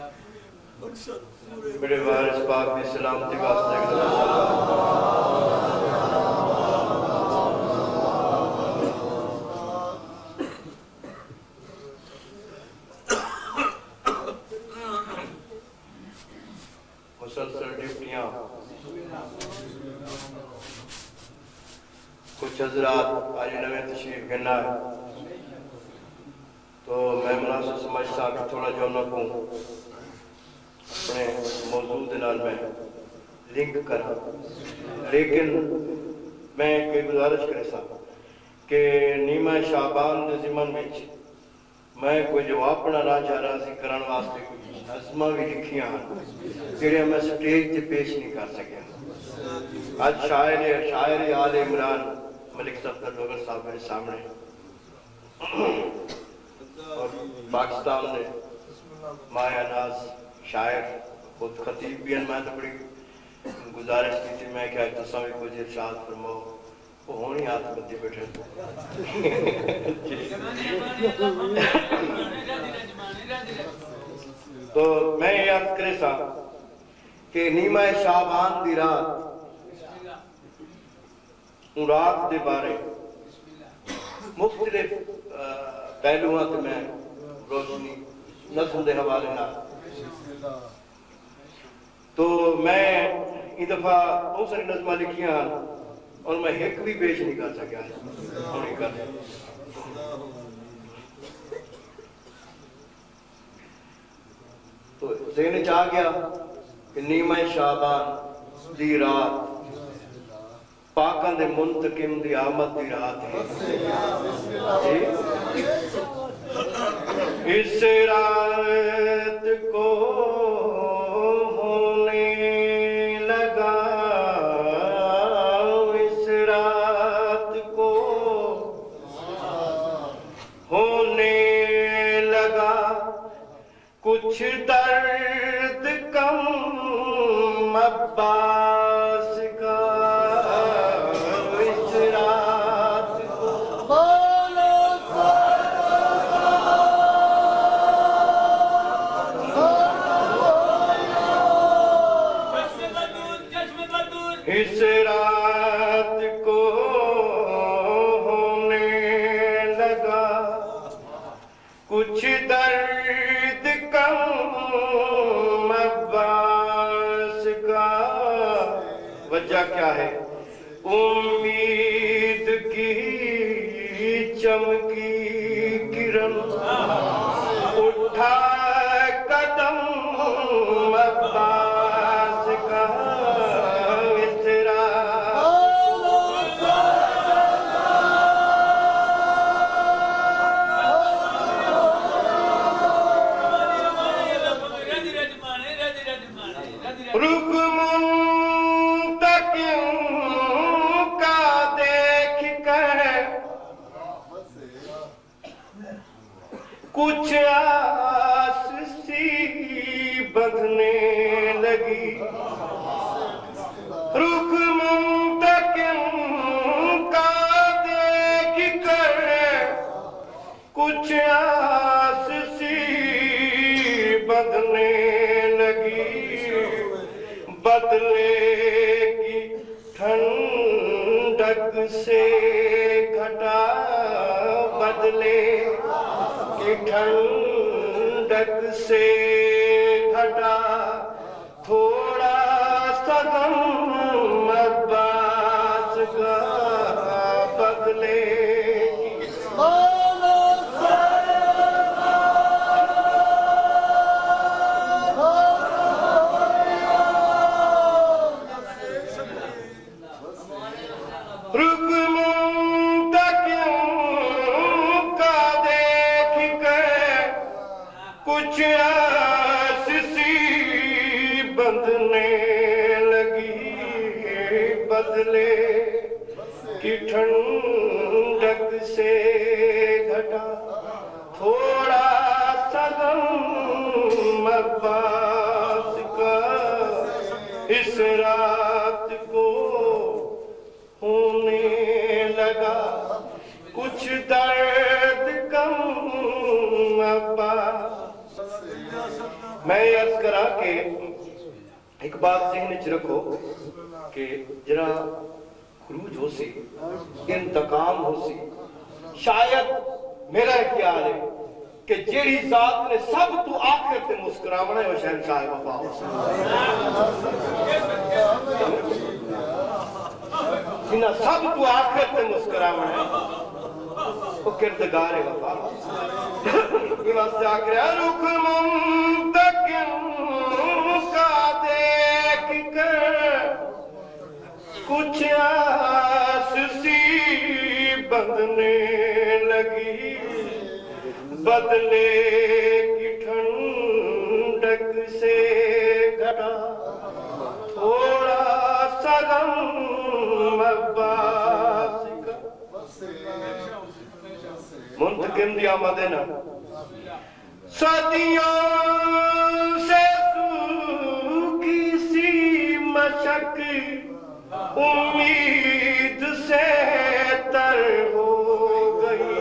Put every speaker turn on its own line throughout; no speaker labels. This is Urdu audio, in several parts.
میرے وارث پاک کی سلامتی واسطے مسلسل ڈیوٹیاں کچھ حضرات آج نویں تشریف گنا ہے تو میں مناسب سمجھتا کہ تھوڑا جو نہ کو اپنے موضوع دنال میں لنک کرا لیکن میں کوئی گزارش کرے سا کہ نیمہ شعبان دے زمن میں میں کوئی جواب پڑھنا نہ چاہ رہا سی کرن واسطے کوئی نظمہ بھی لکھیاں ہیں جڑے میں سٹیج تے پیش نہیں کر سکیا آج شاعر آل عمران ملک صفدر لوگر صاحب میرے سامنے اور پاکستان نے مایا ناز شاعر خود خطیب بھی ہیں میں تو بڑی گزارش کی تھی میں کیا تصاوی کو ارشاد فرماؤ وہ ہونی ہاتھ بندی بیٹھے تو میں یاد کرے سا کہ نیمہ شعبان دی رات ان رات دے بارے مختلف پہلوان تے میں روشنی نظم دے حوالے نہ تو میں اس دفعہ بہت ساری نظمہ لکھیاں اور میں ایک بھی پیش نہیں کر سکیا تو ذہن چاہ گیا کہ نیمہ شعبان دی رات پاکان دے منتقم دی آمد دی رات ہے اس رات کو ہونے لگا اس رات کو ہونے لگا کچھ درد کم عباس کا اس رات کو اس رات کو ہونے لگا کچھ درد کم عباس کا وجہ کیا ہے امید کی چمکی کرن اٹھا قدم عباس کا کچھ آس سی بدھنے لگی رخ منتقم کا دیکھ کر کچھ آس سی بدھنے لگی بدلے کی ٹھنڈک سے گھٹا بدلے ٹھنڈک سے گھٹا تھوڑا سا غم عباس کا بدلے کچھ آس سی بندھنے لگی بدلے کی ٹھنڈک سے گھٹا تھوڑا سا غم عباس کا اس رات کو ہونے لگا کچھ درد کم عباس میں عرض کرا کہ ایک بات ذہن چ رکھو کہ جرا خروج ہو سی انتقام ہو سی شاید میرا خیال ہے کہ جیڑی ذات نے سب تو آخر تے مسکراونا ہے وہ شہنشاہ وفا جنہاں سب تو آخر تے مسکراونا ہے وہ کردگار وفا یہ واسطے آخر ہے رخ منتقم کا دیکھ کر کچھ آس سی بندنے لگی بدلے کی ٹھنڈک سے گھٹا تھوڑا سا غم عباس کا منتقم دی آمد ہے نا صدیوں سے سوکھی سی مشک امید سے تر ہو گئی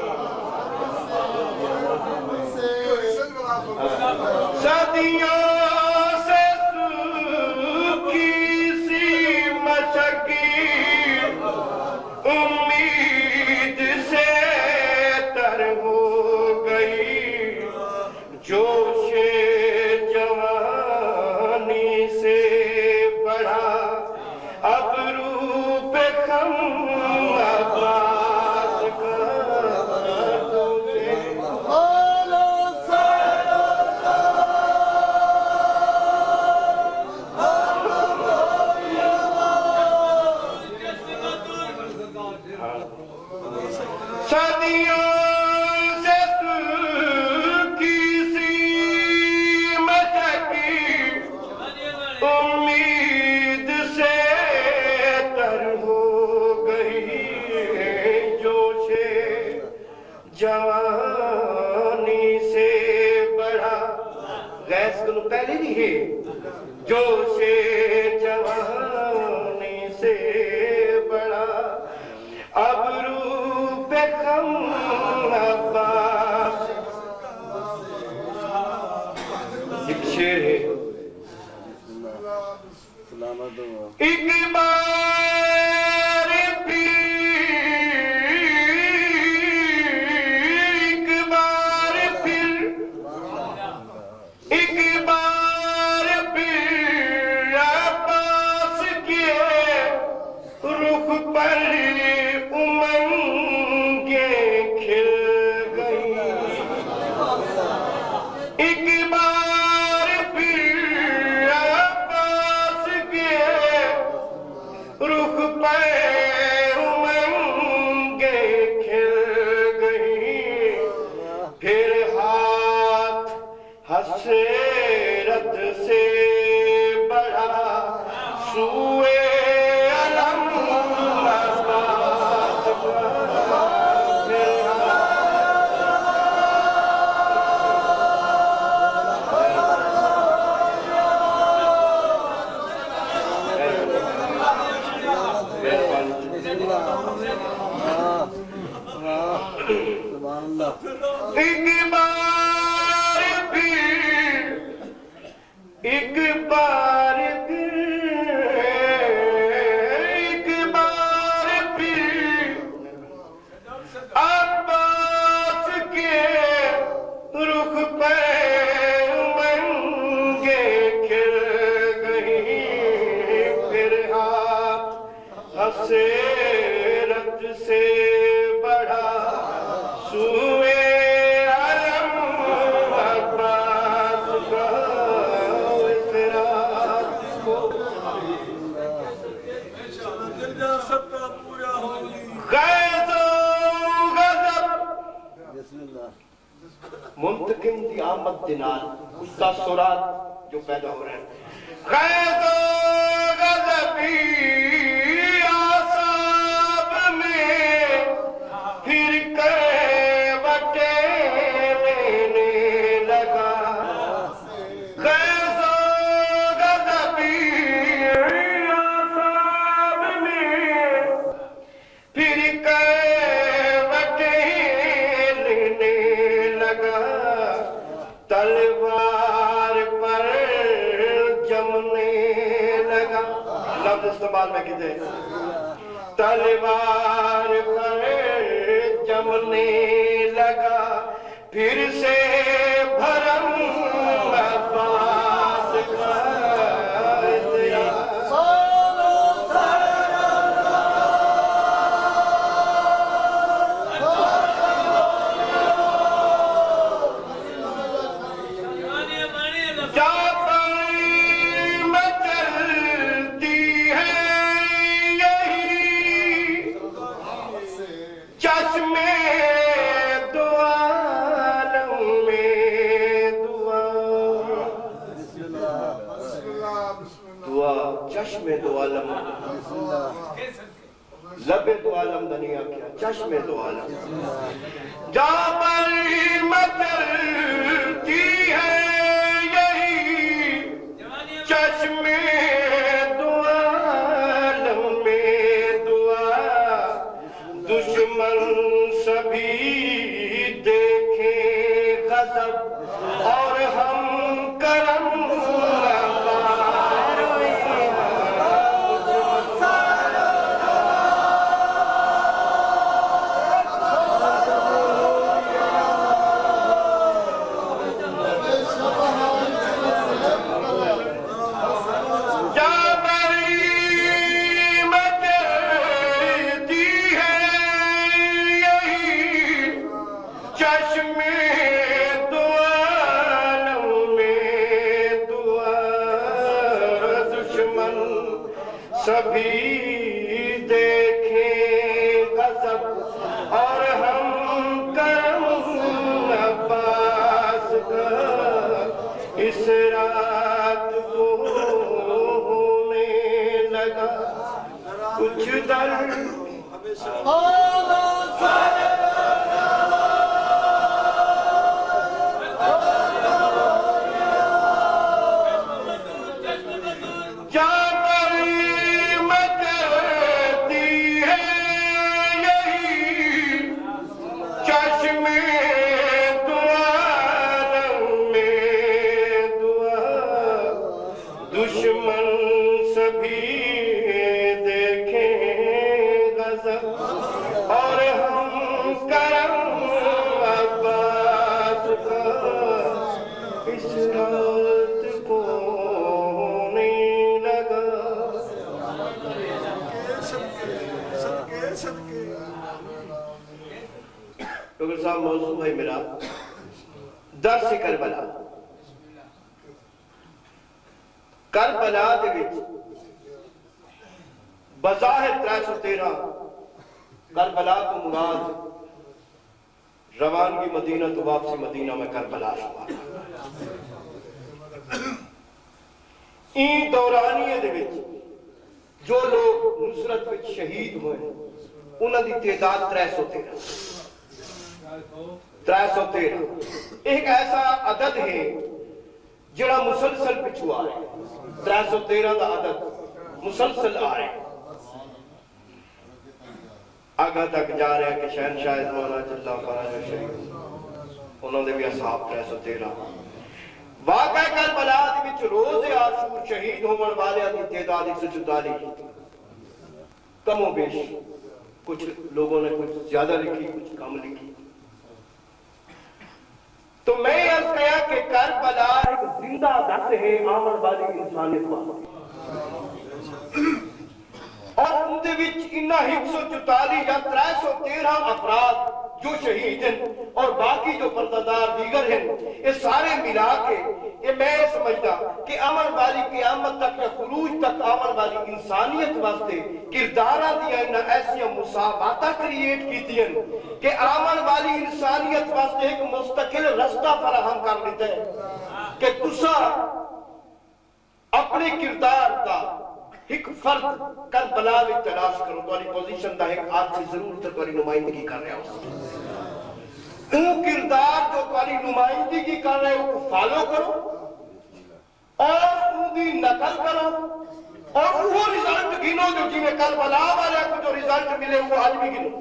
صدیوں سے سوکھی سی مشک امید سے تر ہو گئی جوش جوانی سے بڑھا اب رو پہ خم عباس کا تجھے صدیوں سے سوکھی سی مشک امید سے تر ہو گئی جوش جوانی سے بڑھا غیث کو پہلے نہیں ہے جوش جوانی سے بڑھا اب رو پہ خم عباس ایک شعر ہے ایک بار پھر عباس کے رخ پر امنگیں کھل گئی ایک بار پھر عباس کے رخ پر امنگیں کھل گئی پھر ہاتھ حسرت سے بڑھا سوئے علم عباس ایک بار پھر عباس کے رخ پہ امنگیں کھل گئی پھر ہاتھ حسرت سے بڑھا سوئے علم عباس کا منتقم دی آمد دنال کچھ تاثرات جو پیدا ہو رہے ہیں غیظ و غضبی اعصاب میں پھر کروٹیں لینے لگا غیظ و غضبی اعصاب میں پھر تلوار پر لفظ استعمال میں کہتے ہیں تلوار پر جمنے لگا پھر سے بھرم عباس کا تیرا چشم دو عالم لب دو عالم دنیا کیا چشم دو عالم جا پر مچلتی ہے یہی چشم دو عالم میں دعا دشمن سبھی دیکھیں غضب اور ہم کرم سبھی دیکھیں غضب اور ہم کرم عباس کا اس رات کو ہونے لگا کچھ درد دشمن سبھی دیکھیں غضب اور ہم کرم عباس کا اس رات کو ہونے لگا ڈاکٹر صاحب موضوع ہے میرا درس کربلا کربلا دے وچ بظاہر 313 کربلا تو مراد روانگی مدینہ تو واپسی مدینہ میں کربلا شمار این دورانیے دے وچ جو لوگ نصرت وچ شہید ہوئے انہاں دی تعداد 313 ایک ایسا عدد ہے جڑا مسلسل پچھو آ رہے 313 دا عدد مسلسل آ رہے آگاہ تک جا رہے ہیں کہ شہنشاہ مولانا جلال فرج شریف انہوں نے بھی اصحاب 313 واقعہ کربلا دے وچ روز عاشور شہید ہونے والے دی تعداد 144 کم و بیش کچھ لوگوں نے کچھ زیادہ لکھی کچھ کم لکھی تو میں عرض کیا کہ کربلا ایک زندہ دست ہے آمن والی انسانیت واسطے اور ان دے وچ انہا 144 یا 313 افراد جو شہید ہیں اور باقی جو پردادار دیگر ہیں یہ سارے ملا کے یہ میں سمجھتا کہ آمن والی قیامت تک یا خروج تک آمن والی انسانیت واسطے کردارہ دیا انہا ایسی مساواتہ کریٹ کی دیا کہ آمن والی انسانیت واسطے ایک مستقل رستہ فراہم کر لیتے ہیں کہ تسا اپنے کردار کا ایک فرد کربلا میں تلاش کرو تو علی پوزیشن دا ایک آج سے ضرور تک والی نمائندگی کر رہے ہو اون کردار جو والی نمائندگی کر رہے ہو فالو کرو اور اون دی نقل کرو اور وہ رزلٹ گنو جو جی میں کربلا والے کو جو رزلٹ ملے وہ آج بھی گنو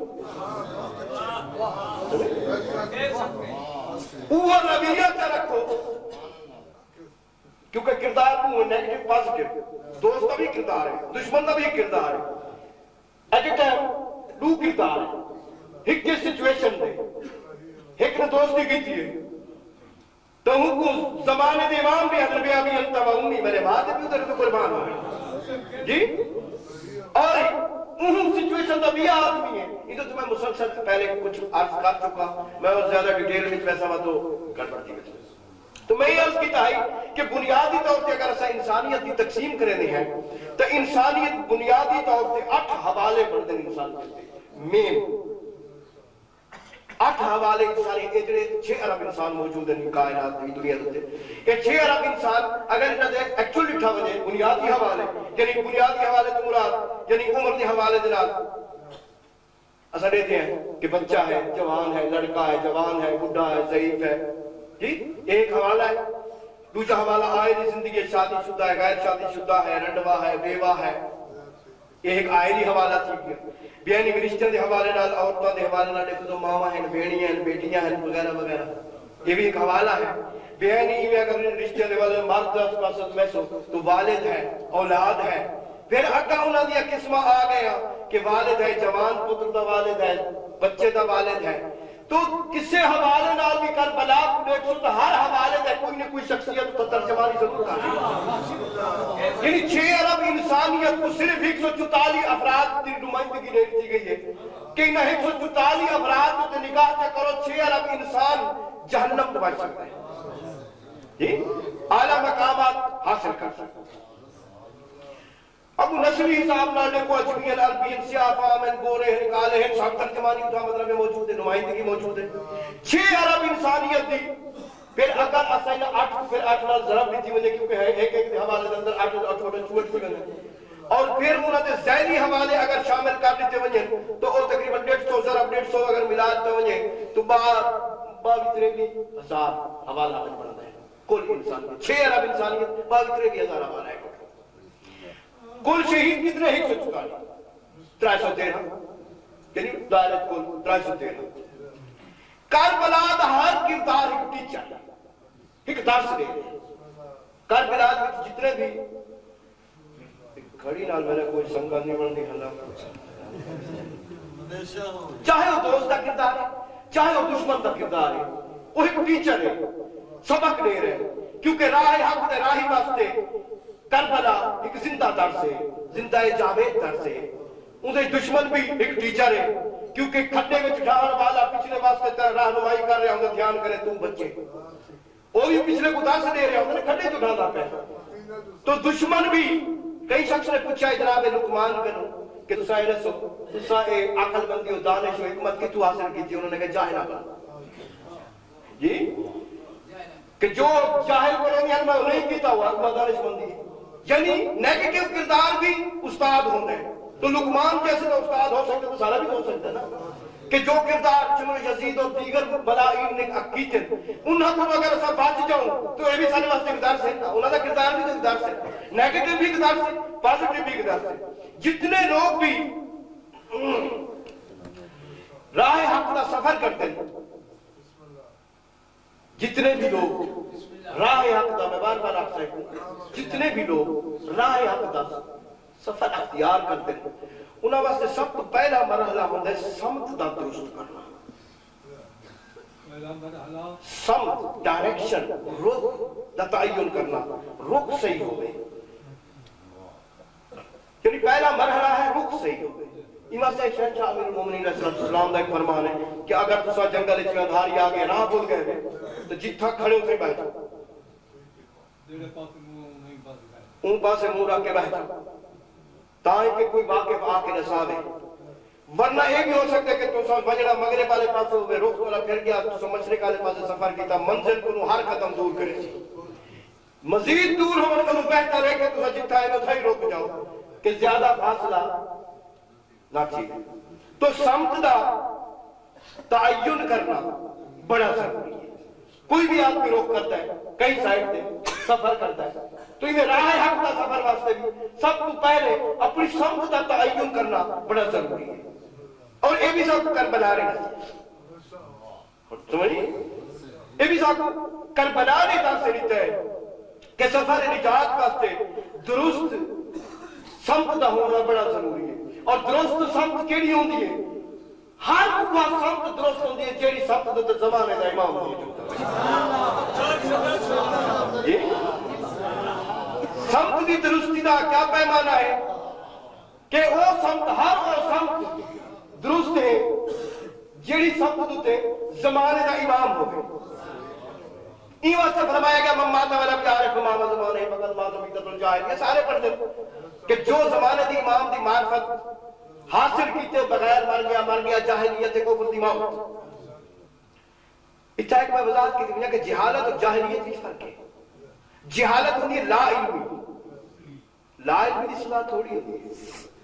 وہ رویہ کا رکھو کیونکہ کردار کو نیگیٹو پازیٹو دوست کا بھی کردار ہے دشمن کا بھی کردار ہے ایٹ اے ٹائم دو کردار ہے ایک سچویشن دے ایک نے دوستی کی تھی تو حکم زمانے دے امام بھی حضرت ابی انت و امی میرے بات بھی ادھر تو قربان ہوئے جی اور سچویشن دا بھی آدمی ہے ادھر تو میں مسلسل پہلے کچھ عرض کر چکا میں اور زیادہ ڈیٹیل میں پیسہ ہوا تو گڑبڑتی ہے تو میں یہ عرض کی تھا کہ بنیادی طور پہ اگر ایسا انسانیت کی تقسیم کرنے ہیں تو انسانیت بنیادی طور پہ 8 حوالے بڑھتے ہیں انسان کرتے مین 8 حوالے انسانی ایجڑے 6 ارب انسان موجود ہیں کائنات کی دنیا دے یہ 6 ارب انسان اگر انہاں دے ایکچوئل لکھا وجے بنیادی حوالے یعنی بنیادی حوالے تو مراد یعنی عمر کے حوالے دے نال اساں دیتے ہیں کہ بچہ ہے جوان ہے لڑکا ہے جوان ہے بوڑھا ہے ضعیف ہے جی ایک حوالہ ہے دوسرا حوالہ آئینی زندگی شادی شدہ ہے غیر شادی شدہ ہے رنڈوا ہے بیوہ ہے یہ ایک آئینی حوالہ تھی گیا بیانی رشتہ دے حوالے نال عورتوں دے حوالے نال دیکھو تو ماما ہیں بینیاں ہیں بیٹیاں ہیں وغیرہ وغیرہ یہ بھی ایک حوالہ ہے بیانی میں اگر رشتہ دے والے مرد اس پاسد میں سو تو والد ہے اولاد ہے پھر اگا انہاں دیا قسمہ آ گیا کہ والد ہے جوان پتر دا والد ہے بچے دا والد ہے تو کسے حوالے نال بھی کربلا کو دیکھو تو ہر حوالے دے کوئی نہ کوئی شخصیت تو ترجمانی ضرور کرے یعنی 6 ارب انسانیت کو صرف 144 افراد کی نمائندگی دے دی گئی ہے کہ انہیں 144 افراد کو نگاہ سے کرو 6 ارب انسان جہنم بچ سکتا ہے جی اعلیٰ مقامات حاصل کر سکتا ہے ابو نسلی حساب نالے کو اجمیل عربین سیاہ فامن گورے ہیں کالے ہیں سب ترجمانی اٹھا مطلب میں موجود ہے نمائندگی موجود ہے 6 ارب انسانیت دی پھر اگر اسائنہ 8 پھر 8 نال ضرب بھی تھی مجھے کیونکہ ایک ایک حوالے کے اندر 8 چھوٹے چھوٹے اور پھر انہوں نے ذہنی حوالے اگر شامل کر لیتے ونجے تو اور تقریباً 150 ضرب 150 اگر ملاد تو ونجے تو 22,000 حوالہ بنتا ہے کل انسان 6 ارب انسانیت 22,000 حوالہ ہے کل شہید کتنے 144 313 یعنی دائرت کل 313 کربلا دا ہر کردار ایک ٹیچر ایک درس دے کربلا وچ جتنے بھی کھڑی نال میرا کوئی سنگا نہیں بنتی ہلا چاہے وہ دوست دا کردار ہے چاہے وہ دشمن دا کردار ہے وہ ایک ٹیچر ہے سبق دے رہے کیونکہ راہ حق دے راہی واسطے کربلا ایک زندہ درس ہے زندہ جاوید درس ہے انہیں دشمن بھی ایک ٹیچر ہے کیونکہ کھڈے میں ڈھال والا پچھلے واسطے رہنمائی کر رہے ہوں دھیان کرے تم بچے وہ بھی پچھلے کو درس دے رہے ہوں کھڈے تو ڈھالا پہ تو دشمن بھی کئی شخص نے پوچھا ہے جناب لقمان کرو کہ تسا اے رسو تسا اے عقل مندی و دانش و حکمت کی تو حاصل کی تھی انہوں نے کہا جاہل عقل جی کہ جو جاہل بولیں گے میں انہیں کیتا ہوا عقل دانش مندی یعنی نیگیٹو کردار بھی استاد ہونے تو لقمان جیسے تو استاد ہو سکتے تو سارا بھی ہو سکتا ہے نا کہ جو کردار چنو یزید اور دیگر بلائین نے کیتے انہاں کو اگر ایسا بچ جاؤں تو یہ بھی سارے واسطے کردار سے انہاں کا کردار بھی کردار سے نیگیٹو بھی کردار سے پازیٹو بھی کردار سے جتنے لوگ بھی راہ حق کا سفر کرتے ہیں جتنے بھی لوگ راہ حق کا میں بار بار آپ سے جتنے بھی لوگ راہ حق کا سفر اختیار کرتے ہیں انہاں واسطے سب تو پہلا مرحلہ ہوتا ہے سمت دا درست کرنا سمت ڈائریکشن رخ دا تعین کرنا رخ صحیح ہوئے یعنی پہلا مرحلہ ہے رخ صحیح ہوئے امام سے شہنشاہ امیر المومنین علیہ السلام دا ایک فرمان ہے کہ اگر تسا جنگل اچھ اندھاری آگے راہ بھول گئے تو جتھا کھڑے ہوتے بیٹھا اون پاسے منہ رکھ کے بیٹھا تاہی کہ کوئی واقف آکے نصابے ورنہ یہ بھی ہو سکتا ہے کہ تسا وجڑا مغرب والے پاسے ہوئے رخ والا پھر گیا تسا مشرق والے پاسے سفر کیتا منزل کو ہر قدم دور کرے مزید دور ہونے کو بہتر ہے کہ تسا جتھا ہے اتھا ہی رک جاؤ کہ زیادہ فاصلہ نہ چاہیے تو سمت دا تعین کرنا بڑا ضروری ہے کوئی بھی آدمی روک کرتا ہے کئی سائٹ سے سفر کرتا ہے تو یہ راہ حق کا سفر واسطے بھی سب کو پہلے اپنی سمت کا تعین کرنا بڑا ضروری ہے اور یہ بھی سب کربلا رہے ہیں سمجھئے یہ بھی سب کربلا رہے سے لیتا ہے کہ سفر نجات واسطے درست سمت دا ہونا بڑا ضروری ہے. اور درست سمت کیڑی ہوندی ہے؟ ہر وہ سمت درست ہوندی ہے جیڑی سمت دے زمانے دا امام ہوندی ہے. سمت دی درستی دا کیا پیمانہ ہے کہ وہ سمت ہر وہ سمت درست ہے جیڑی سمت دے زمانے دا امام ہوگی. این واسطے فرمایا گیا مماتا والا پیارے فماما زمانے مگر ماتو بیتت الجاہل. یہ سارے پڑھ دیں کہ جو زمانے دی امام دی معرفت حاصل کیتے بغیر مر گیا جاہلیت کو فرد امام. اتنا ایک میں وضاحت کی دنیا کہ جہالت اور جاہلیت کی فرق ہے. جہالت ہوتی ہے لا علمی. لا علمی دی صلاح تھوڑی ہوتی ہے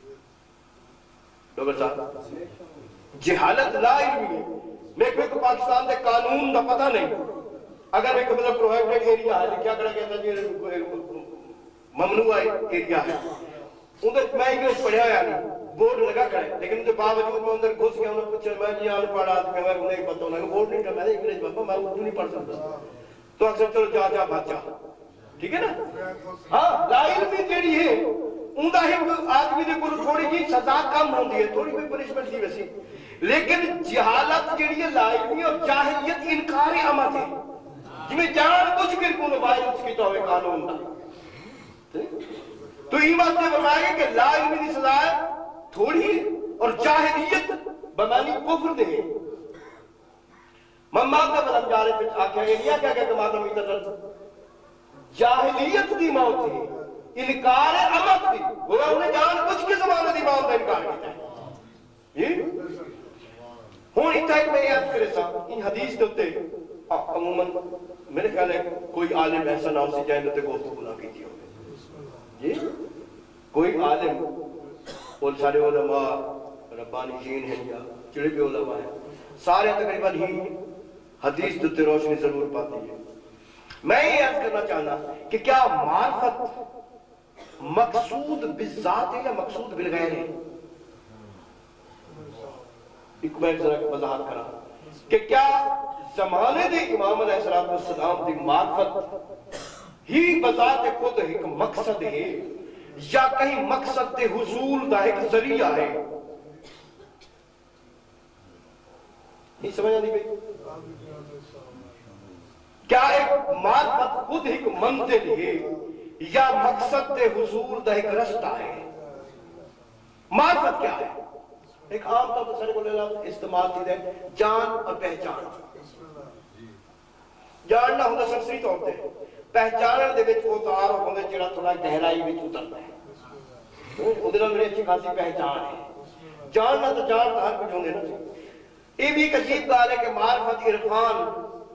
ڈاکٹر صاحب. جہالت لا علمی ہے. میں کوئی پاکستان دے قانون دا پتہ نہیں. اگر ایک مطلب پروہیبٹڈ ایریا ہے کیا کرا کہتا ہے ممنوع ایریا ہے اندر میں انگلش پڑھیا ہوا نہیں بورڈ لگا کرے لیکن اندر باوجود میں اندر گھس گیا انہوں نے پوچھا میں جی آن پڑھا آدمی میں انہیں پتہ ہونا کہ بورڈ نہیں تھا میں نے انگلش بابا میں اردو نہیں پڑھ سکتا تو اکثر چلو جا جا بات جا ٹھیک ہے نا. ہاں لا علمی جیڑی ہے اندہ ایک آدمی دے کو تھوڑی جی سزا کم ہوندی ہے تھوڑی کوئی پنشمنٹ تھی ویسی. لیکن جہالت جیڑی ہے لا علمی اور جاہلیت انکار عمل ہے جی میں جان کچھ کر کو وائلنس کی تو ہوئے قانون دا. تو یہ بات نے فرمایا کہ لا علمی دی سزا تھوڑی اور جاہلیت بمانی کفر دے. ممات کا بدم جارے پھر آکھا یہ نہیں آکھا کہ مادم ایتر جاہلیت دی موت ہے انکار امت دی وہ انہیں جان کچھ کے زمانے دی موت دا انکار کیتا ہے. ہون اتنا ایک میں یاد کرے سا ان حدیث دوتے عموماً میرے خیال ہے کوئی عالم ایسا نہ ہو سی جائے نتے گفتگو نہ کیتی ہوگی. جی کوئی عالم اور سارے علماء ربانی جین ہیں یا چڑے بھی علماء ہیں سارے تقریباً ہی حدیث دوتے روشنی ضرور پاتی ہے. میں یہ عرض کرنا چاہنا کہ کیا معرفت مقصود بالذات ہے یا مقصود بالغیر ہے؟ ایک میں ذرا وضاحت کرا کہ کیا زمانے دے امام علیہ السلام دی معرفت ہی بذات خود ایک مقصد ہے یا کہیں مقصد دے حصول دا ایک ذریعہ ہے؟ نہیں سمجھا نہیں بھئی کیا ایک معرفت خود ایک منزل ہے یا مقصد دے حصول دا ایک رستہ ہے؟ معرفت کیا ہے؟ ایک عام طور پر سارے کو لے استعمال کی دے جان اور پہچان. جاننا ہوتا شخصی طور پہ پہچانن دے وچ وہ تعارف ہوندے جڑا تھوڑا گہرائی وچ اتردا ہے اودے نال میری اچھی خاصی پہچان ہے. جاننا تو جان ہر کچھ ہوندے نا. یہ بھی ایک عجیب گل ہے کہ معرفت عرفان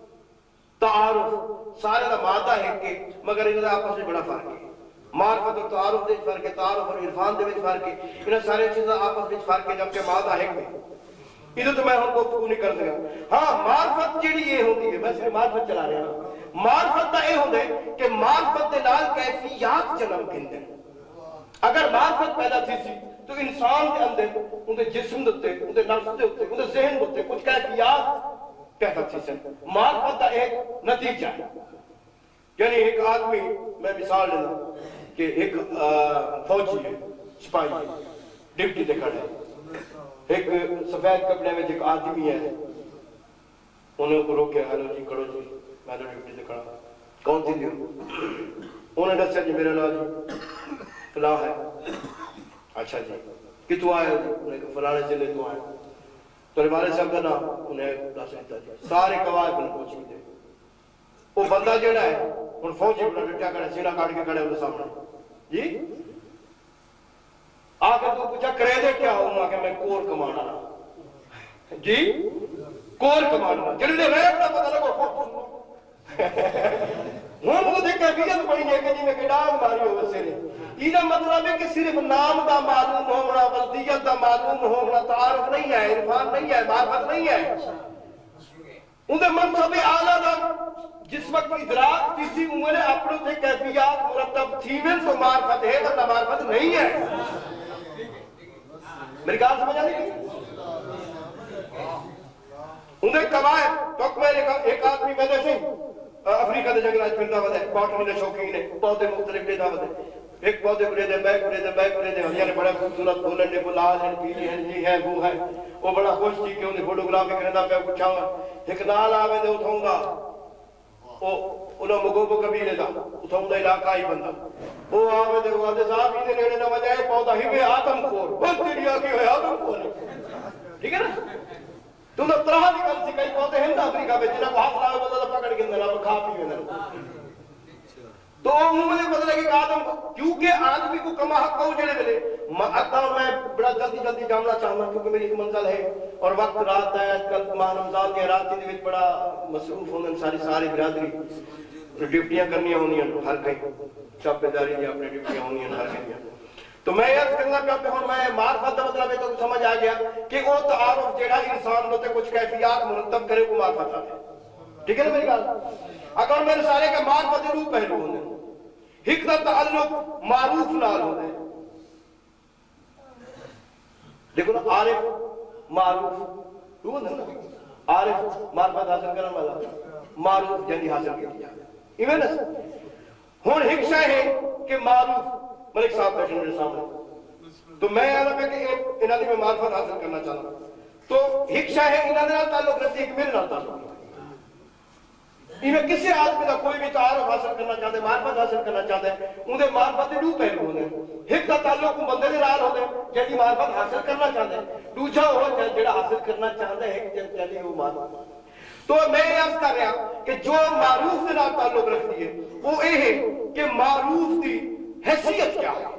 تعارف سارے دا مادہ ہے کہ مگر انہاں دا آپس میں بڑا فرق ہے. معرفت اور تعارف دے فرق ہے تعارف اور عرفان دے وچ فرق ہے. انہاں سارے چیزاں آپس وچ فرق ہے جبکہ مادہ ہے ادھر تو میں ہم گفتگو نہیں کر سکا. ہاں معرفت جیڑی یہ ہوتی ہے میں صرف معرفت چلا رہا ہوں. معرفت دا یہ ہوتا ہے کہ معرفت دے نال کیفیات جنم گھندے. اگر معرفت پیدا تھی سی تو انسان دے اندر ان دے جسم دے ان دے نفس دے ان دے ذہن دے کچھ کیفیات پیدا تھی سی. معرفت دا ایک نتیجہ ہے. یعنی ایک آدمی میں مثال لینا کہ ایک فوجی ہے سپاہی ہے ڈپٹی دے کھڑے ایک سفید کپڑے میں ایک آدمی ہے انہیں کو روکے ہلو جی کرو جی میں تو ڈپٹی سے کھڑا کون تھی دیو انہیں دسیا جی میرا نام جی فلاں ہے. اچھا جی کتوں آئے انہیں کہا فلانے ضلع تو آئے تو ہمارے صاحب کا نام انہیں دس دیتا جی سارے قواعد انہیں پوچھ دے. وہ بندہ جڑا ہے ان فوجی بڑا ڈٹیا کھڑا سینہ کاٹ کے کھڑے انہیں سامنے جی آ کر تو پوچھا کرے دے کیا ہوں کہ میں کور کمانا جی کور کمانا جنہوں نے ریپ نہ پتا لگو ہوں وہ دیکھ کیفیت پڑی ہے کہ جی میں کڈان ماری ہو ویسے نے. یہ مطلب ہے کہ صرف نام دا معلوم ہونا وضدیت دا معلوم ہونا تعارف نہیں ہے عرفان نہیں ہے معرفت نہیں ہے. اندر منصب اعلیٰ دا جس وقت ادراک کسی عمر اپنے سے کیفیات مرتب تھیویں تو معرفت ہے ورنہ معرفت نہیں ہے. میری گال سمجھا نہیں انہیں قواعد تو میں ایک آدمی میں دیکھیں افریقہ دے جنگلاں وچ پھردا وے باٹنی دے شوقین نے پودے مختلف لیدا وے ایک پودے کو دے بیک کو دے بیک کو دے یعنی بڑا خوبصورت بولن دے لال ہیں پیلی ہیں جی ہے وہ ہے وہ بڑا خوش تھی کہ انہیں فوٹوگرافی کرنا پہ پوچھاوا ایک نال آوے دے اٹھاؤں گا وہ انہوں مغوبو قبیلے دا اٹھاؤں دا علاقہ ہی بندہ وہ آوے دے وہ آدھے صاحب ہی دے نیڑے نہ وجائے پودا ہی بے آدم خور بہت تیری آگی ہوئے آدم خور ٹھیک ہے نا تو نہ طرح دی کل سی کئی پودے ہیں نا افریقہ میں جنہاں کو ہاتھ لائے بندہ پکڑ کے اندر آپ کھا پی میں تو مجھے پتہ لگے کہ آدم کیونکہ آدمی کو کما حق کو جڑے ملے اکثر میں بڑا جلدی جاننا چاہتا کیونکہ میری ایک منزل ہے اور وقت رات ہے کل ماہ رمضان کے رات کے وچ بڑا مصروف ہونے ساری برادری ڈیوٹیاں کرنی ہونی ہیں ہر کہیں چاپے داری دی اپنے ڈیوٹیاں ہونی ہیں ہر کہیں تو میں یاد کرنا پہ ہوں میں معرفت کا مطلب ہے تو سمجھ آ گیا کہ وہ تعارف جیڑا انسان ہوتے کچھ کیفیات مرتب کرے وہ معرفت آتے ٹھیک ہے نا میری بات اگر میرے سارے کا معرفت روح پہلو ہونے ایک دا تعلق معروف نال ہونے لیکن عارف معروف روح ہونے عارف معرفت حاصل کرنے والا معروف جنی حاصل کیا ایویں نا ہون ایک شے ہے کہ معروف ملک صاحب بیٹھے میرے سامنے تو میں آنا پہ کہ انہاں دی میں معرفت حاصل کرنا چاہتا تو ایک شے ہے انہاں دے نال تعلق رکھتی ہے میرے نال تعلق انہیں کسی آدمی کا کوئی بھی تعارف حاصل کرنا چاہتے معرفت حاصل کرنا چاہتے ہیں انہیں معرفت دے دو پہلو ہونے ایک کا تعلق بندے دے نال ہونے جیسی معرفت حاصل کرنا چاہتے ہیں دوسرا ہو جڑا حاصل کرنا چاہتے ہیں کہ چلی وہ معرفت تو میں یہ عرض کر رہا کہ جو معروف دے نال تعلق رکھتی ہے وہ یہ ہے کہ معروف دی حیثیت کیا ہے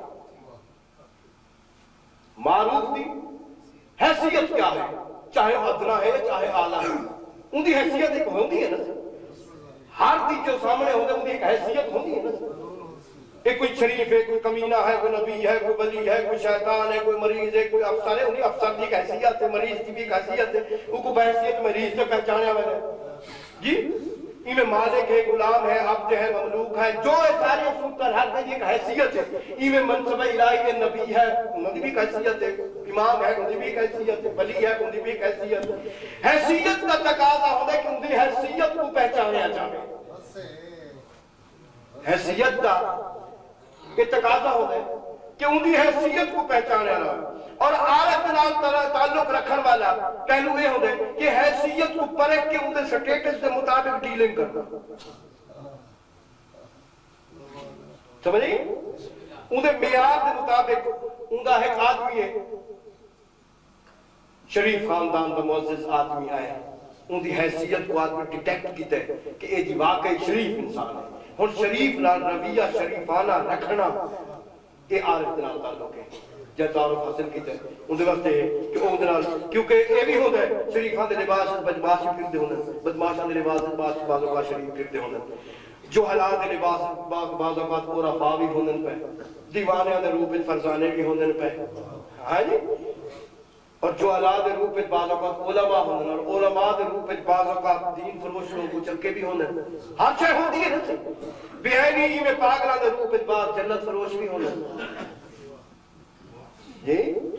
معروف دی حیثیت کیا ہے چاہے ادنا ہے چاہے اعلیٰ ہے ان دی حیثیت ایک ہوتی ہے نا ہر دی جو سامنے ہوتے ہیں ان کی ایک حیثیت ہوتی ہے نا ایک کوئی شریف ہے کوئی کمینہ ہے کوئی نبی ہے کوئی ولی ہے کوئی شیطان ہے کوئی مریض ہے کوئی افسر ہے انہیں افسر کی ایک حیثیت ہے مریض کی بھی ایک حیثیت ہے ان کو بحیثیت مریض سے پہچانے والے جی ان میں مالک ہے غلام ہے عبد ہے مملوک ہے جو سارے اصول کا ہر کی ایک حیثیت ہے ان میں منصب الہی کے نبی ہے ان کی بھی ایک حیثیت ہے امام ہے ان کی بھی ایک حیثیت ہے ولی ہے ان کی بھی ایک حیثیت ہے حیثیت کا تقاضا ہوتا ہے کہ ان کی حیثیت کو پہچانا جائے حیثیت کا کہ تقاضا ہوتا ہے کہ ان کی حیثیت کو پہچانا جائے اور عارف نال تعلق رکھن والا پہلو یہ ہوتا ہے کہ حیثیت کو پرکھ کے ان کے سٹیٹس کے مطابق ڈیلنگ کرنا سمجھے ان کے معیار کے مطابق ان کا ایک آدمی ہے شریف خاندان کا معزز آدمی آیا ان کی حیثیت کو آدمی ڈیٹیکٹ کیتا ہے کہ یہ جی واقعی شریف انسان ہے اور شریف نال رویہ شریفانہ رکھنا یہ عارف نال تعلق ہے جب تعارف حاصل کیتا ہے ان کے واسطے کہ وہ دنال کیونکہ یہ بھی ہوتا ہے شریفان دے لباس بدماشی پھرتے ہونے بدماشان دے لباس بعض اوقات شریف پھرتے ہونے جو حالات دے لباس بعض اوقات پورا فاوی ہونے پہ دیوانے دے روپ فرزانے بھی ہونے پہ ہاں جی اور جو حالات دے روپ بعض اوقات علماء ہونے اور علماء دے روپ بعض اوقات دین فروش لوگوں کو چل کے بھی ہونے ہر شے ہوتی ہے نا بے عینی میں پاگلاں دے روپ بعض جنت فروش بھی ہونے جی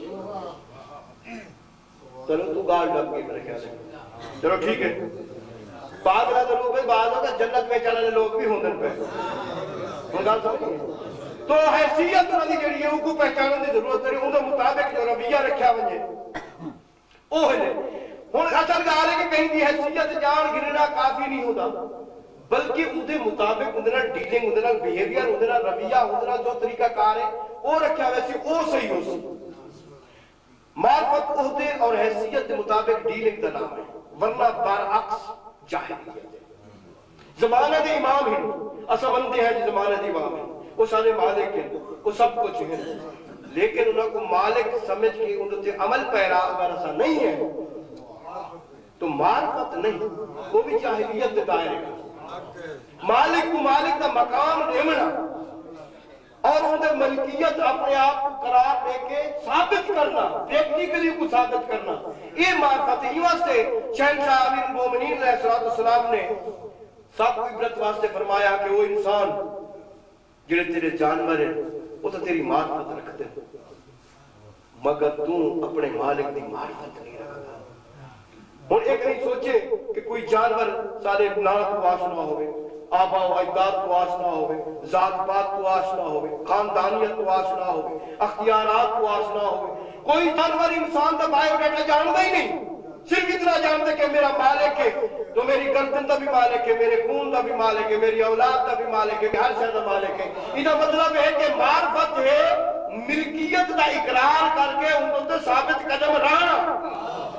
چلو تو گاڑ ڈب گئی میرے خیال ہے چلو ٹھیک ہے پاگلاں دے روپ بعض اوقات جنت میں چلنے لوگ بھی ہونے پہ کوئی گل سمجھ تو حیثیت انہوں جڑی ہے ان کو پہچاننے کی ضرورت ہے انہوں مطابق جو رویہ رکھا وجے وہ ہے ہوں اصل گل ہے کہ کہیں کی حیثیت جان گرنا کافی نہیں ہوتا بلکہ اندے مطابق اندے نال ڈیلنگ اندے نال بیہیویئر اندے نال رویہ اندے نال جو طریقہ کار ہے وہ رکھا ویسے وہ صحیح ہو سی معرفت عہدے اور حیثیت کے مطابق ڈیلنگ کا نام ہے ورنہ برعکس جاہلیت زمانے دے امام ہیں اسا بندے ہیں جو زمانے دے امام ہیں وہ سارے مالک ہیں وہ سب کچھ ہیں لیکن انہوں کو مالک سمجھ کے انہوں سے عمل پیرا اگر ایسا نہیں ہے تو معرفت نہیں وہ بھی جاہلیت دے دائرے کا مالک کو مالک کا مقام دیمنا اور انہیں ملکیت اپنے آپ کو قرار دے کے ثابت کرنا ٹیکنیکلی کو ثابت کرنا یہ معرفت ہے یہ واسطے شہنشاہ امیر المومنین علیہ السلام نے سب کو عبرت واسطے فرمایا کہ وہ انسان جڑے تیرے جانور ہیں وہ تو تیری معرفت رکھتے ہیں مگر تو اپنے مالک دی معرفت نہیں رکھتا اور ایک نہیں سوچے کہ کوئی جانور سارے نام کو آشنا ہوئے آبا و اجداد تو آشنا ہوئے، ذات پات تو آشنا ہوئے، خاندانیت تو آشنا ہوئے، اختیارات تو آشنا ہوئے. کوئی جانور انسان دا بایو ڈیٹا جانتا ہی نہیں، صرف اتنا جانتے کہ میرا مالک ہے تو میری گردن دا بھی مالک ہے، میرے خون دا بھی مالک ہے، میری اولاد دا بھی مالک ہے، ہر شے دا مالک ہے. یہ مطلب ہے کہ معرفت ہے ملکیت دا اقرار کر کے ان کو ثابت قدم رہنا.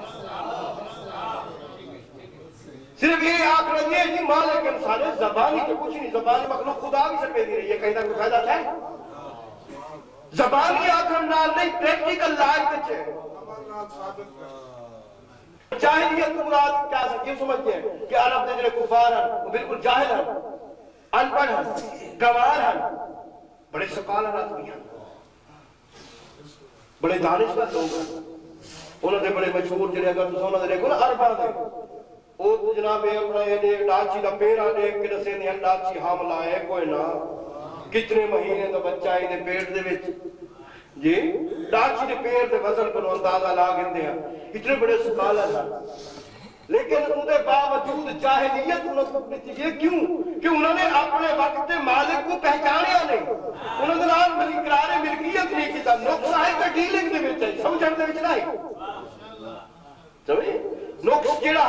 صرف یہ آخر یہ جی مالک انسان ہے، زبانی تو کچھ نہیں، زبانی مخلوق خدا بھی سکے دی رہی ہے، کہیں نہ کوئی فائدہ ہے. زبانی آخر نال نہیں، پریکٹیکل لائف وچ ہے. جاہلیت مراد کیا سکتی ہے سمجھتے ہیں کہ عرب دے جڑے کفار ہیں وہ بالکل جاہل ہیں، ان پڑھ ہیں، گوار ہیں، بڑے سکالر آدمی ہیں، بڑے دانشور لوگ ہیں. انہوں نے بڑے مشہور جڑے اگر تساں انہاں دے دیکھو نا عرباں دے او جناب اپنا یہ ڈاچی دا پیرا دیکھ کے دسے نہیں ڈاچی حاملہ ہے کوئی نہ کتنے مہینے دا بچہ ہے پیٹ دے وچ جی ڈاچی دے پیر دے وزن کو اندازہ لا گندے ہیں. اتنے بڑے سکالر ہیں لیکن ان کے باوجود جاہلیت انہوں نے یہ کیوں کہ انہوں نے اپنے وقت دے مالک کو پہچانیا نہیں، انہوں نے اقرار ملکیت نہیں کیتا. نقص ہے کہ ڈیلنگ دے وچ ہے، سمجھن دے وچ نہیں. سمجھے نقص کیڑا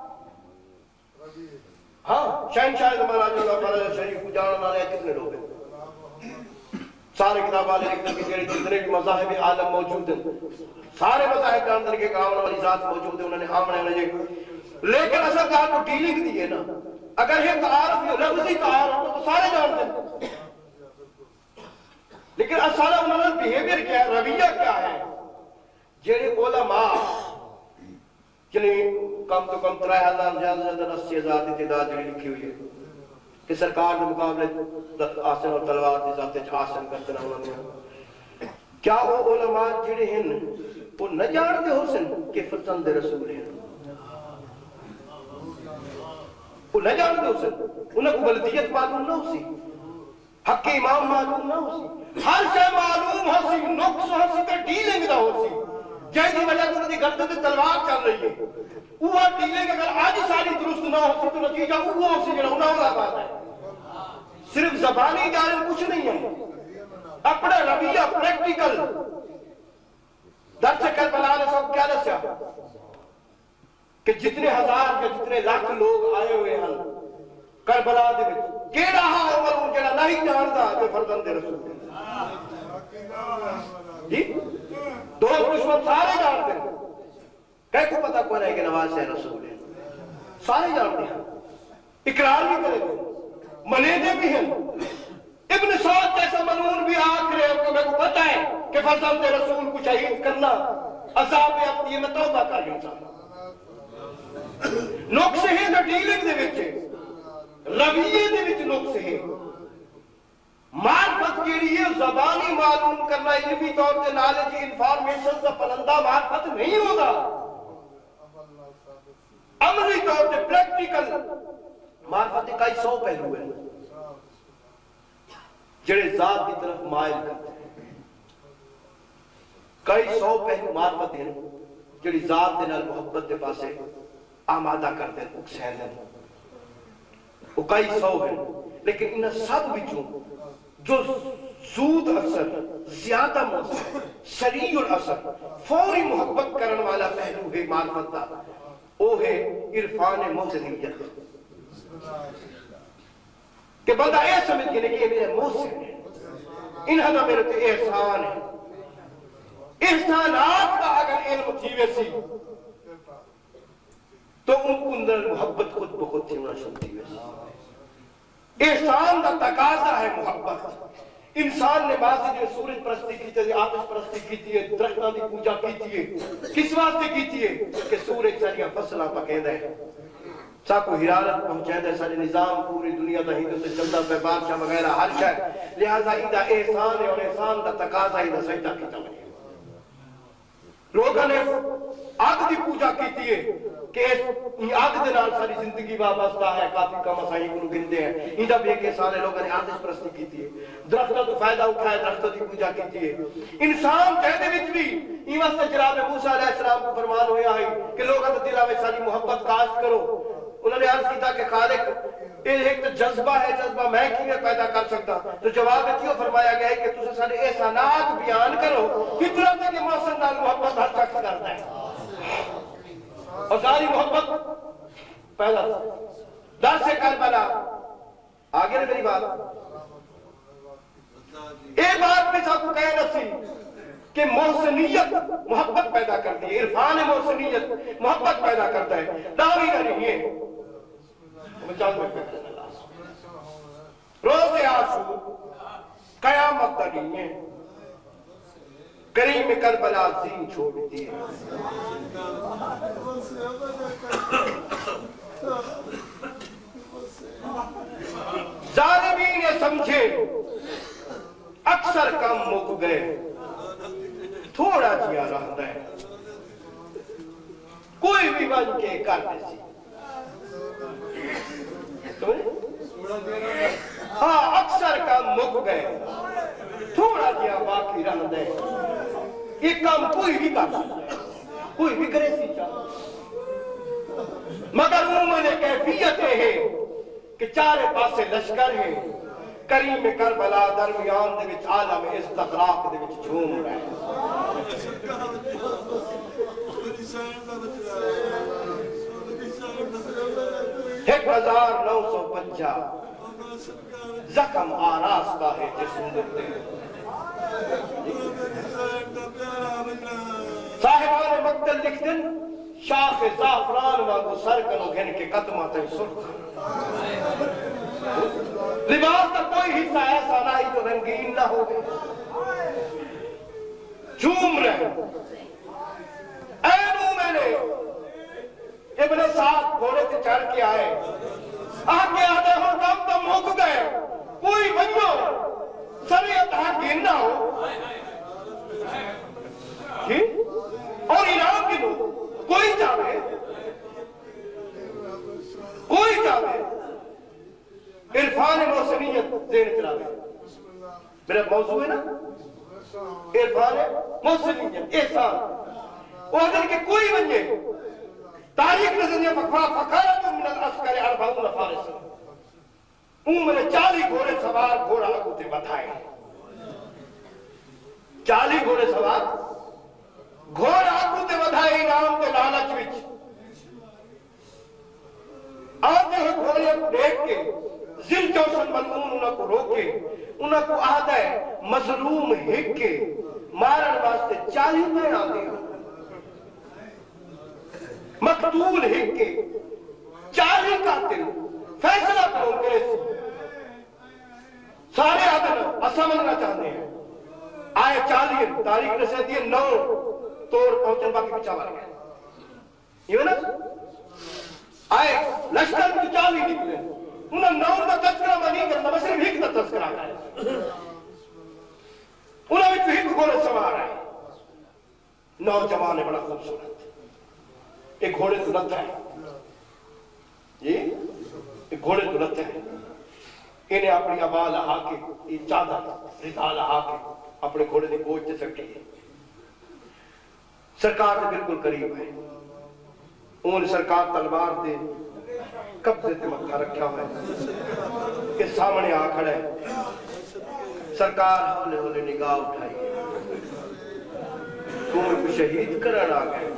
ہاں شہنشاہ زمانہ جو فرض شریف کو جاننے والے کتنے لوگ ہیں؟ سارے کتاب والے لکھتے ہیں کہ جتنے بھی مذاہب عالم موجود ہیں سارے مذاہب جانتے ہیں کہ آمن والی ذات موجود ہے، انہوں نے آمنے والے لیکن اصل کہا تو ڈیلنگ دی ہے نا. اگر یہ تعارف لفظی تعارف تو سارے جانتے ہیں لیکن اصل انہوں نے بیہیویئر کیا ہے، رویہ کیا ہے. جیڑے علماء چلی کم تو کم 3000 زیادہ زیادہ 80,000 کی تعداد جڑی لکھی ہوئی ہے کہ سرکار کے مقابلے آسن اور تلوار کی ذات حاصل کرتے رہا انہوں نے. کیا وہ علماء جڑے ہیں وہ نہ جانتے ہو سن کہ فرزند رسول ہیں؟ وہ نہ جانتے ہو سن، انہیں کو غلطیت معلوم نہ ہو سی، حق امام معلوم نہ ہو سی، ہر شے معلوم ہو سی، نقص ہو سی تو ڈیلنگ نہ ہو سی. جیسی وجہ سے انہوں نے گردن سے تلوار چل رہی ہے وہ ڈیلنگ اگر آج ساری درست نہ ہو سی تو نتیجہ وہ ہو سی جنہوں نہ ہو رہا ہے. صرف زبانی جانب کچھ نہیں ہے، اپنے رویہ پریکٹیکل. درس کربلا نے سب کیا دسیا کہ جتنے ہزار کے جتنے لاکھ لوگ آئے ہوئے ہیں کربلا دے وچ کیڑا عمر جڑا نہیں جاندا کہ فرزند رسول جی دوست دشمن سارے جانتے ہیں. کہیں کو پتہ کون ہے کہ نواز شاہ رسول ہے؟ سارے جانتے ہیں، اقرار بھی کرے گے، ملیدے بھی ہیں. ابن سعد جیسا منون بھی آکھ رہے ہو کہ میں کو پتہ ہے کہ فرزند رسول کو شہید کرنا عذاب ابدی ہے، میں توبہ کر انسان. نقص ہے جو ڈیلنگ دے وچ ہے، رویے دے وچ نقص ہے. معرفت کے لیے زبانی معلوم کرنا علمی طور سے نالج انفارمیشن کا پلندہ معرفت نہیں ہوگا. عملی طور سے پریکٹیکل معرفت کئی 100 پہلو ہیں جڑے ذات کی طرف مائل کرتے ہیں. کئی 100 پہلو معرفت ہیں جڑی ذات دے نال محبت دے پاسے آمادہ کرتے ہیں، اکسین ہیں. وہ کئی 100 ہیں لیکن انہیں سب بچوں جو سود اثر زیادہ مؤثر سریع الاثر فوری محبت کرنے والا پہلو ہے معرفت کا، وہ ہے عرفان محسنیت. کہ بندہ یہ سمجھ کے کہ میرے محسن ہے، انہاں دا میرے تے احسان ہے. احسانات کا اگر علم تھی ویسی تو ان کو اندر محبت خود بخود تھی ہونا شروع ویسی. احسان کا تقاضا ہے محبت. انسان نے بعض جو سورج پرستی کی ہے، آتش پرستی کی ہے، درختوں کی پوجا کی ہے، کس واسطے کی ہے کہ سورج ساریاں فصلاں پکیندا ہے، ساکو حرارت پہنچیندا ہے، سارے نظام پوری دنیا دا ہندو سے چلدا پہ بادشاہ وغیرہ ہر شے. لہذا ایندا احسان ہے اور احسان دا تقاضا ہے سجدہ کیتا وے. لوگوں نے آگ دی پوجا کی ہے کہ آگ دے نال ساری زندگی وابستہ ہے، کافی کم اسائی کو گندے ہیں. ایندا بھی کہ سارے لوگوں نے آتش پرستی کی ہے، درختوں تو فائدہ اٹھایا، درختوں دی پوجا کی ہے. انسان کہتے وچ بھی این واسطے جناب موسیٰ علیہ السلام کو فرمان ہویا ہے کہ لوگوں دے دلاں وچ ساری محبت کاشت کرو. انہوں نے عرض کیتا کہ خالق ایک تو جذبہ ہے، جذبہ میں کیوں پیدا کر سکتا؟ تو جواب کیوں فرمایا گیا ہے کہ تُسے سارے احسانات بیان کرو کتنا تک کہ محسن نال محبت ہر شخص کرتا ہے، اور ساری محبت پہلا درس کربلا آگے میری بات ایک بات میں سب کو کہے نفسی کہ محسنیت محبت پیدا کرتی ہے، عرفان محسنیت محبت پیدا کرتا ہے، دعوی کا نہیں ہے۔ روز عاشور قیامت کا نہیں ہے، کریم کربلا عظیم چھوڑ دیے، ظالمین نے سمجھے اکثر کم مک گئے، تھوڑا جیا رہتا ہے، کوئی بھی بن کے کر دے سی ہاں اکثر کم مک گئے، تھوڑا جیا باقی رہتا ہے، یہ کام کوئی بھی کر سکتا ہے، کوئی بھی کرے سی چاہتا، مگر عموماً کیفیت ہے کہ چارے پاسے لشکر ہے، کریم کربلا درمیان دے وچ عالم استغراق دے وچ جھوم رہے ہیں۔ 1950 زخم آراستہ ہے جسم دے، صاحبان مقتل لکھ دن شاخ زعفران وانگو سر کنو گھن کے قدمہ تے سرخ، لباس کا کوئی حصہ ایسا نہ ہی تو رنگین نہ ہو گئے، جھوم رہے اے میں نے ابن سعد گھوڑے سے چڑھ کے آئے، آگے آدھے ہو کم تو مک گئے، کوئی بنو شریعت حاکم نہ ہو اور ایران کی لوگ کوئی چاہے عرفان محسنیت ذہن چلا گئے، میرا موضوع ہے نا عرفان محسنیت احسان، وہ اگر کہ کوئی بنجے تاریخ نظریہ فقارت من الاسکر 40 فارس، میں 40 گھوڑے سوار گھوڑا کو تے بتائے، 40 گھوڑے سوار گھوڑا کو تے بدھائے انعام تے لالچ وچ، آتے ہیں گھوڑے کو دیکھ کے ذل جوشن ملعون انہاں کو روکے، انہاں کو آدھا ہے مظلوم ہک کے مارن واسطے 40 میں آتے ہیں، مقتول ہک کے 40 قاتل فیصلہ کرو کیسے، سارے آدھر اسمننا چاہتے ہیں، آئے 40 تاریخ نسیتی ہے 9 توڑ پہنچن باقی پچھا مار گئے، یہ نا آئے لشکر کی 40 نکلے، انہاں 9 کا تذکرہ میں نہیں کرتا، میں صرف ہک کا تذکرہ ہے، انہاں بھی تو ہک گھوڑے سوار ہے، نوجوان ہے بڑا خوبصورت، ایک گھوڑے تو لگتا ہے، ایک گھوڑے تو لگتا ہے، انہیں اپنی عبا لہا کے یہ چادر رضا لہا کے اپنے گھوڑے دی گوچ دے سکتی ہے، سرکار دے بالکل قریب ہے، ان سرکار تلوار دے قبضے تے مکہ رکھا ہوئے کہ سامنے آ کھڑا ہے، سرکار ہولے ہولے نگاہ اٹھائی، تم کو شہید کرن آ گئے،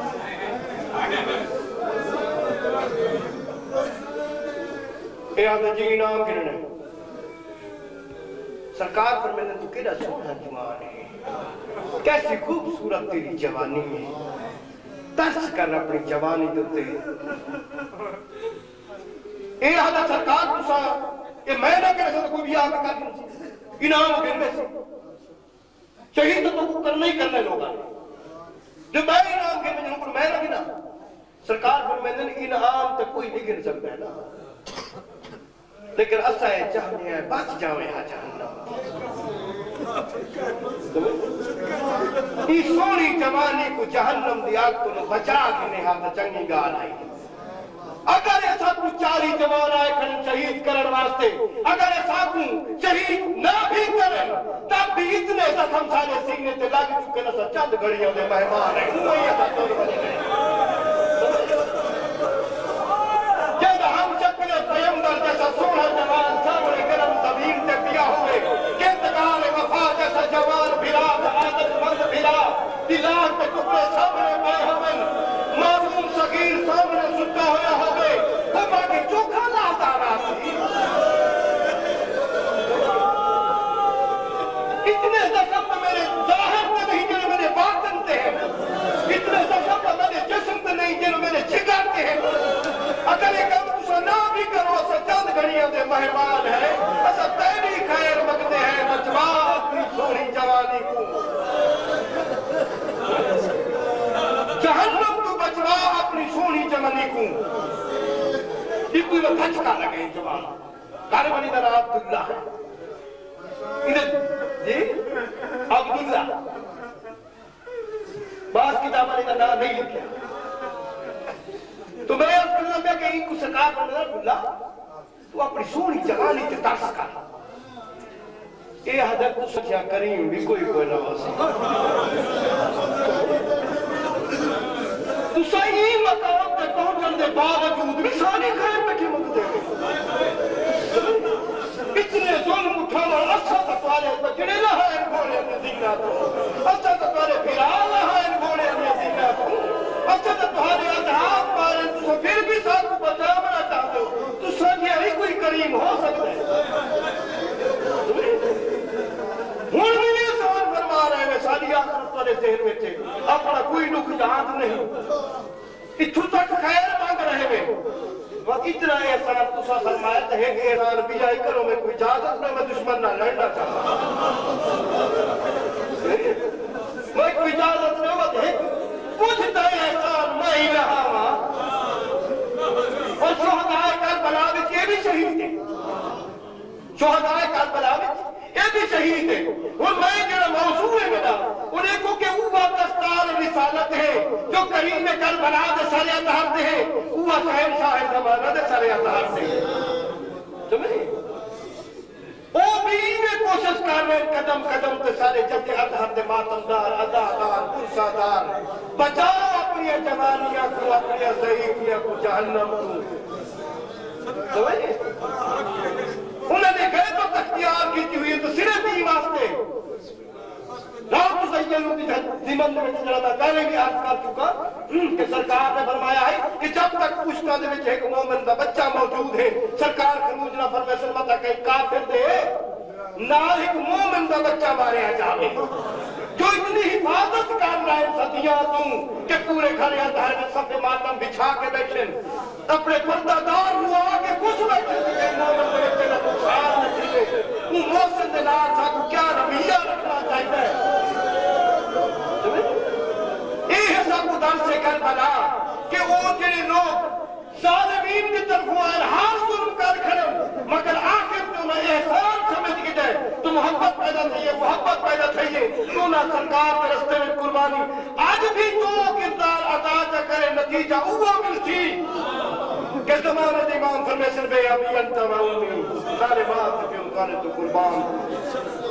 اے آدھا جی انعام گرنے، سرکار پر میں نے تو کیڑا سونا جوان ہے، کیسی خوبصورت تیری جوانی ہے، ترس کر اپنی جوانی دوتے، اے آدھا سرکار تسا کہ میں نہ کرے سا کوئی بھی آگے کر انعام گرنے سے، شہید تو کو کرنا ہی کرنے لوگا، جو میں انعام گرنے جنہوں کو میں نہ گرنا، سرکار پر میں نے انعام تک کوئی نہیں گر سکتا ہے نا، لیکن اسائے چاہنے ہیں بچ جاویں ہاں جہنم، اس سونی جوانی کو جہنم دی آگ کو بچا گنے ہاں چنگی گال آئی، اگر ایسا کو 40 جوان آئے کھڑن شہید کرن واسطے، اگر ایسا کو شہید نہ بھی کرن تب بھی اتنے زخم سارے سینے تے لگ چکے نہ سا چند گھڑیوں دے مہمان ہیں، وہ یہ تھا تو بنے گئے، جب ہم شکل پیمبر جیسا لاکھ کے ٹکڑے سامنے پائے ہوئے معصوم صغیر سامنے ستا ہویا ہوئے وہ باقی چوکھا لاتا رہا تھی اتنے زخم میرے ظاہر میں نہیں جنہوں میرے باطن تے ہیں اتنے زخم میرے جسم میں نہیں جنہوں میرے جگر تے ہیں اگر ایک کام تسا نہ بھی کرو اسا چند گھڑیاں دے مہمان ہے اسا پہلی خیر مگتے ہیں بچوا اپنی سونی جوانی کو جہنم تو بچوا اپنی سونی جوانی کو یہ کوئی وہ دھچکا لگے جوان کاروانی در عبداللہ ہے جی عبداللہ بعض کتابہ نے نام نہیں لکھا تو میں عبداللہ میں کہ ان کو سکار کرنا عبداللہ تو اپنی سونی جوانی تے ترس کر اے حضرت تو سچا کریم بھی کوئی نواسی تو صحیح مقام تے پہنچن دے باوجود بھی ساری خیر بیٹھی مقدے اتنے ظلم اٹھانا اچھا تکوارے بچڑے نہ ہے ان گھوڑے اپنے زندہ تو اچھا تکوارے پھرال نہ ہے ان گھوڑے اپنے زندہ تو اچھا تکوارے ادھاب پارے تو پھر بھی ساتھ کو بچا بنا چاہتے ہو تو سجیہ ہی کوئی کریم ہو سکتے ہیں ہون بھی یہ سوال فرما رہے ہیں ساری آخرت والے ذہن میں تھے اپنا کوئی نکھ یاد نہیں اتھو تک خیر مانگ رہے ہیں وقت اتنا احسان تسا فرمایا ہے کہ احسان بھی آئی کرو میں کوئی اجازت میں دشمن نہ لڑنا چاہتا میں کوئی اجازت نہیں ہوتا ہے پوچھتا ہے احسان میں ہی رہا ہوا اور شہداء کربلا میں یہ بھی شہید تھے شہداء کربلا میں یہ بھی شہید ہے اور میں جنہا موضوع ہے میرا انہیں کو کہ اوہ دستار رسالت ہے جو کریم کربلا دے سارے اطہار دے ہے اوہ شہنشاہ زمانہ دے سارے اطہار دے سمجھے وہ بھی میں کوشش کر رہے ہیں قدم قدم تے سارے جب اطہار دے ماتمدار ادادار پرسادار بچاؤ اپنی جوانیاں کو اپنی ضعیفیاں کو جہنم کو سمجھے انہوں نے گئے تو تختیار کیتی ہوئی تو صرف ہی واسطے رات زیلوں کی زمن میں جڑا پہلے بھی عرض کر چکا کہ سرکار نے فرمایا ہے کہ جب تک پشتہ دے وچ ایک مومن دا بچہ موجود ہے سرکار خروج نہ فرمائے سلمتا کہ کافر دے نہ ایک مومن دا بچہ مارے جاوے جو اتنی حفاظت کر رہا ہے صدیاں توں کہ پورے گھر اندھر میں صف ماتم بچھا کے بیٹھیں اپنے پردہ دار ہوا کہ کچھ بیٹھے کہ مومن دے بچے نہ بخار نہ چلے وہ محسن دلار تھا کو کیا رویہ رکھنا چاہتا ہے یہ ہے سب کو در سے کر بنا کہ وہ جنہیں لوگ ظالمین کی طرف وہ ہر ظلم کر کھڑے مگر آخر تو میں احسان سمجھ کے جائے تو محبت پیدا تھئیے محبت پیدا تھئیے تو نہ سرکار کے رستے میں قربانی آج بھی تو کردار ادا جا کرے نتیجہ وہ ملتی کہ زمانہ امام فرمیسن بے ابی انت و امی سارے بات کے انکارے تو قربان